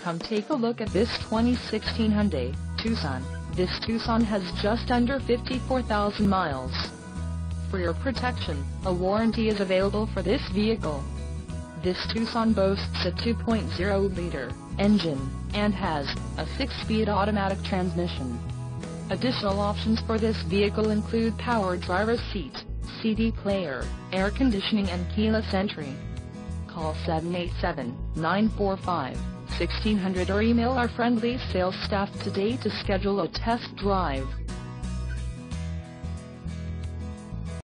Come take a look at this 2016 Hyundai Tucson. This Tucson has just under 54,000 miles. For your protection, a warranty is available for this vehicle. This Tucson boasts a 2.0-liter engine, and has a 6-speed automatic transmission. Additional options for this vehicle include power driver's seat, CD player, air conditioning and keyless entry. Call 787-945-1600 or email our friendly sales staff today to schedule a test drive.